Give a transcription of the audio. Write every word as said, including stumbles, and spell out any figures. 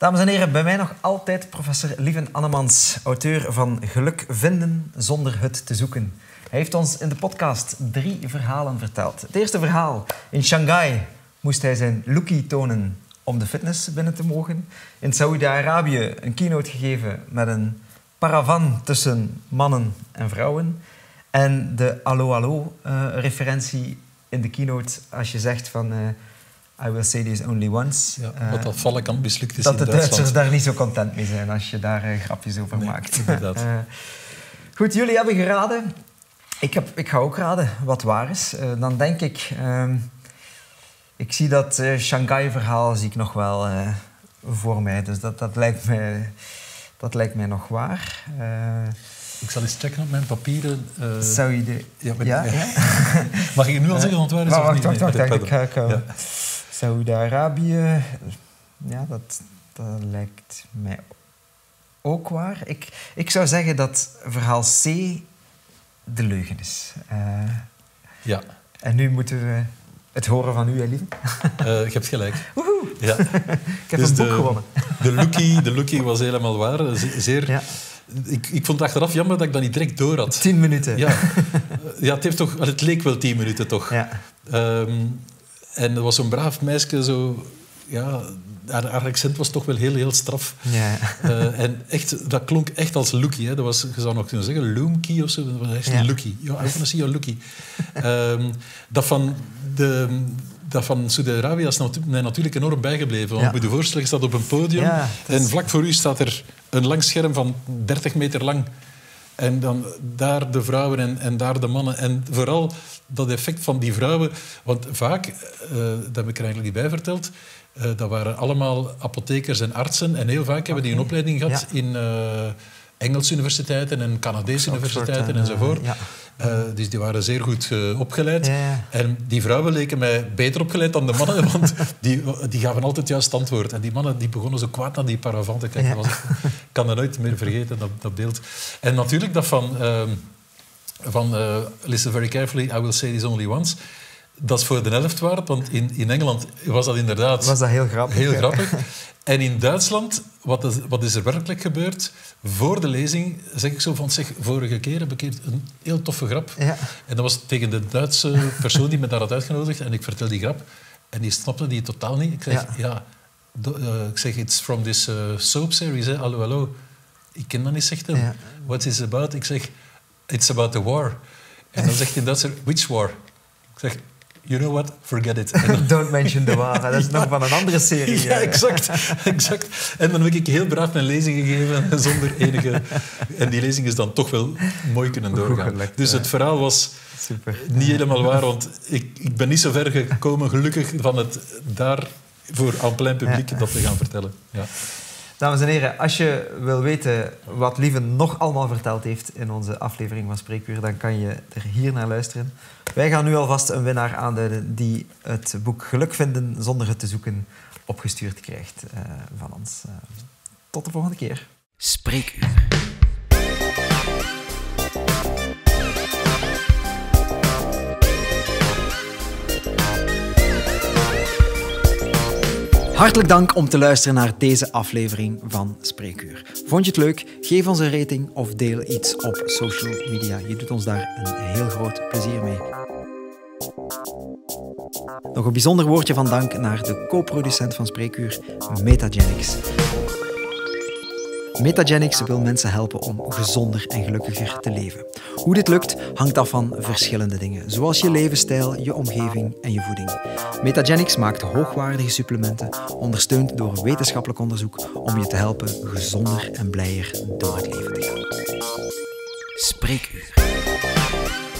Dames en heren, bij mij nog altijd professor Lieven Annemans, auteur van Geluk vinden zonder het te zoeken. Hij heeft ons in de podcast drie verhalen verteld. Het eerste verhaal. In Shanghai moest hij zijn lookie tonen om de fitness binnen te mogen. In Saoedi-Arabië een keynote gegeven met een paravan tussen mannen en vrouwen. En de allo-allo-referentie uh, in de keynote als je zegt van... Uh, I will say this only once. Ja, uh, wat dat vallekant mislukt is dat in de Duitsland. Duitsers daar niet zo content mee zijn als je daar uh, grapjes over nee, maakt. Inderdaad. uh, goed, jullie hebben geraden. Ik, heb, ik ga ook raden wat waar is. Uh, dan denk ik... Uh, ik zie dat uh, Shanghai-verhaal zie ik nog wel uh, voor mij. Dus dat, dat, lijkt mij, dat lijkt mij nog waar. Uh, ik zal eens checken op mijn papieren. Uh, zou je de... Ja, maar, ja? ja. Mag ik het nu al zeggen, want waar is het of wacht, niet? wacht, wacht. Nee, wacht ik ga, ik ga. Ja. Saoedi-Arabië... Ja, dat, dat lijkt mij ook waar. Ik, ik zou zeggen dat verhaal C de leugen is. Uh, ja. En nu moeten we het horen van u, hè, lieve. Uh, je hebt gelijk. Woehoe! Ja. Ik heb dus een boek de, gewonnen. De lookie, de lookie was helemaal waar. Zeer... Ja. Ik, ik vond het achteraf jammer dat ik dat niet direct door had. Tien minuten. Ja, ja het, heeft toch, het leek wel tien minuten toch. Ja. Um, en er was zo'n braaf meisje, zo, ja, haar, haar accent was toch wel heel, heel straf. Ja. Uh, en echt, dat klonk echt als lookie. Hè. Dat was, je zou nog kunnen zeggen loomkie of zo. Dat was echt een ja. lookie. Ja, I want to see your lookie. Um, dat van... De, Dat van Saudi-Arabië is mij natuurlijk enorm bijgebleven. Want ja. moet je voorstellen, je staat op een podium ja, is... en vlak voor u staat er een lang scherm van dertig meter lang. En dan daar de vrouwen en, en daar de mannen. En vooral dat effect van die vrouwen. Want vaak, uh, dat heb ik er eigenlijk niet bij verteld, uh, dat waren allemaal apothekers en artsen. En heel vaak okay. hebben die een opleiding gehad ja. in uh, Engelse universiteiten en Canadese universiteiten enzovoort. Ja. Uh, dus die waren zeer goed uh, opgeleid. Ja, ja. En die vrouwen leken mij beter opgeleid dan de mannen, want die, die gaven altijd juist antwoord. En die mannen die begonnen zo kwaad naar die paravan te kijken. Ja. Was, ik kan dat nooit meer vergeten, dat, dat beeld. En natuurlijk dat van... Uh, van uh, listen very carefully, I will say this only once. Dat is voor de helft waard, want in, in Engeland was dat inderdaad... Was dat heel grappig. Heel grappig. En in Duitsland, wat is, wat is er werkelijk gebeurd? Voor de lezing zeg ik zo van, zeg, vorige keer heb ik een heel toffe grap. Ja. En dat was tegen de Duitse persoon die me daar had uitgenodigd. En ik vertel die grap. En die snapte die totaal niet. Ik zeg, ja, ja do, uh, ik zeg, it's from this uh, soap series, hè. Hallo, hallo. Ik ken dat niet, zegt hij. Ja. What is it about? Ik zeg, it's about the war. En dan zegt hij in Duits, which war? Ik zeg... You know what? Forget it. Dan... Don't mention the war. Dat is ja. nog van een andere serie. Ja, exact, exact. En dan heb ik heel braaf mijn lezing gegeven zonder enige... En die lezing is dan toch wel mooi kunnen doorgaan. Gelukt, dus het verhaal was super. Niet helemaal waar, want ik, ik ben niet zo ver gekomen, gelukkig, van het daar voor aan plein publiek ja. dat te gaan vertellen. Ja. Dames en heren, als je wil weten wat Lieven nog allemaal verteld heeft in onze aflevering van Spreekuur, dan kan je er hier naar luisteren. Wij gaan nu alvast een winnaar aanduiden die het boek Geluk vinden zonder het te zoeken opgestuurd krijgt uh, van ons. Uh, tot de volgende keer. Spreekuur. Hartelijk dank om te luisteren naar deze aflevering van Spreekuur. Vond je het leuk? Geef ons een rating of deel iets op social media. Je doet ons daar een heel groot plezier mee. Nog een bijzonder woordje van dank naar de co-producent van Spreekuur, Metagenics. Metagenics wil mensen helpen om gezonder en gelukkiger te leven. Hoe dit lukt, hangt af van verschillende dingen, zoals je levensstijl, je omgeving en je voeding. Metagenics maakt hoogwaardige supplementen, ondersteund door wetenschappelijk onderzoek, om je te helpen gezonder en blijer door het leven te gaan. Spreekuur.